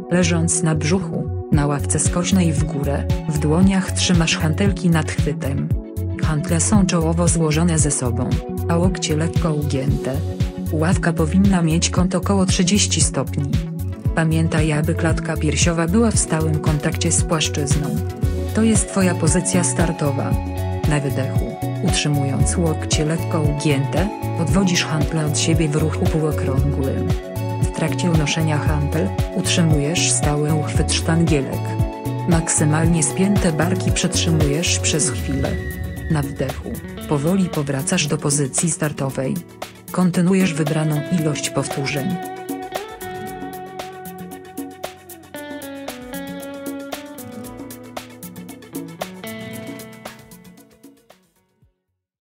Leżąc na brzuchu, na ławce skośnej w górę, w dłoniach trzymasz hantelki nad chwytem. Hantle są czołowo złożone ze sobą, a łokcie lekko ugięte. Ławka powinna mieć kąt około 30 stopni. Pamiętaj, aby klatka piersiowa była w stałym kontakcie z płaszczyzną. To jest twoja pozycja startowa. Na wydechu, utrzymując łokcie lekko ugięte, odwodzisz hantle od siebie w ruchu półokrągłym. W trakcie unoszenia hantel, utrzymujesz stały uchwyt sztangielek. Maksymalnie spięte barki przetrzymujesz przez chwilę. Na wdechu, powoli powracasz do pozycji startowej. Kontynuujesz wybraną ilość powtórzeń.